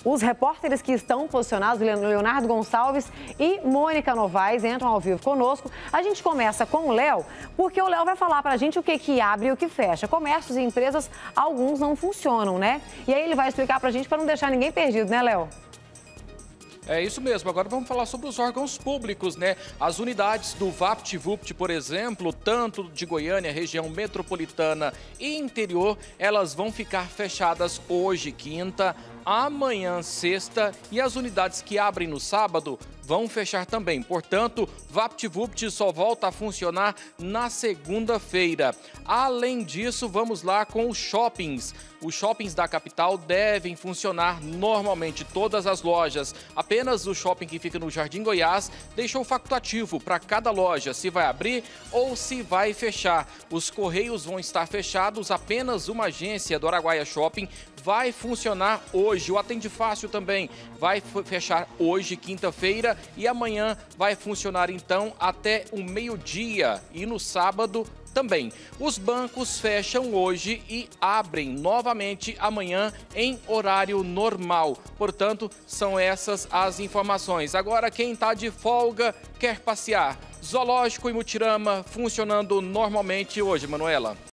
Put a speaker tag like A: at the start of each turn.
A: Os repórteres que estão posicionados, Leonardo Gonçalves e Mônica Novaes, entram ao vivo conosco. A gente começa com o Léo, porque o Léo vai falar pra gente o que abre e o que fecha. Comércios e empresas, alguns não funcionam, né? E aí ele vai explicar pra gente para não deixar ninguém perdido, né, Léo?
B: É isso mesmo. Agora vamos falar sobre os órgãos públicos, né? As unidades do VaptVupt, por exemplo, tanto de Goiânia, região metropolitana e interior, elas vão ficar fechadas hoje, quinta, amanhã, sexta, e as unidades que abrem no sábado vão fechar também. Portanto, VaptVupt só volta a funcionar na segunda-feira. Além disso, vamos lá com os shoppings. Os shoppings da capital devem funcionar normalmente, todas as lojas. Apenas o shopping que fica no Jardim Goiás deixou facultativo para cada loja se vai abrir ou se vai fechar. Os correios vão estar fechados, apenas uma agência do Araguaia Shopping vai funcionar hoje. O Atende Fácil também vai fechar hoje, quinta-feira, e amanhã vai funcionar então até o meio-dia e no sábado também. Os bancos fecham hoje e abrem novamente amanhã em horário normal. Portanto, são essas as informações. Agora, quem está de folga, quer passear. Zoológico e Mutirama funcionando normalmente hoje, Manuela.